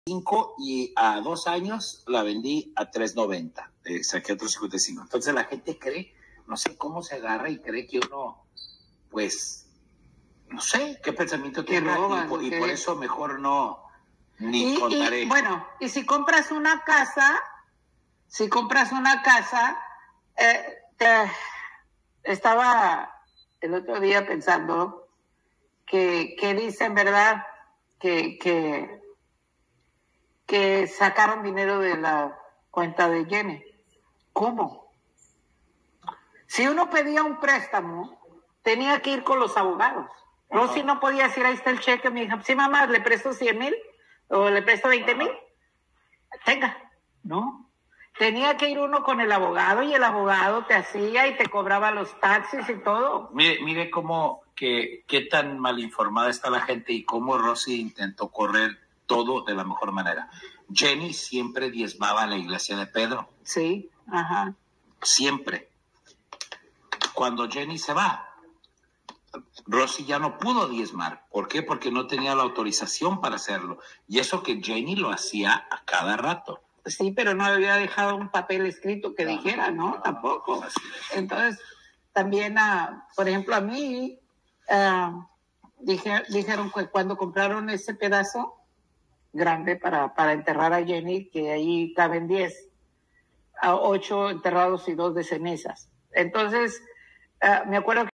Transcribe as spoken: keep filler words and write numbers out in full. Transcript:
cinco y a dos años la vendí a tres noventa. Eh, saqué otros cincuenta y cinco. Entonces la gente cree, no sé cómo se agarra y cree que uno, pues, no sé qué pensamiento tiene. Y, por, y por eso mejor no, ni y, contaré. Y, bueno, y si compras una casa, si compras una casa, eh, te, estaba el otro día pensando que, que dicen, ¿verdad? Que, que, que sacaron dinero de la cuenta de Jenny. ¿Cómo? Si uno pedía un préstamo, tenía que ir con los abogados. No, si no podía decir, ahí está el cheque, mi hija, sí, mamá, le presto cien mil o le presto veinte mil, tenga, ¿no? Tenía que ir uno con el abogado y el abogado te hacía y te cobraba los taxis y todo. Mire, mire cómo, que, qué tan mal informada está la gente y cómo Rosy intentó correr todo de la mejor manera. Jenny siempre diezmaba a la iglesia de Pedro. Sí, ajá. Siempre. Cuando Jenny se va, Rosy ya no pudo diezmar. ¿Por qué? Porque no tenía la autorización para hacerlo. Y eso que Jenny lo hacía a cada rato. Sí, pero no había dejado un papel escrito que dijera, ¿no? no Tampoco. Entonces, también, uh, por ejemplo, a mí, uh, dije, dijeron que cuando compraron ese pedazo grande para, para enterrar a Jenny, que ahí caben diez, a ocho enterrados y dos de cenizas. Entonces, uh, me acuerdo que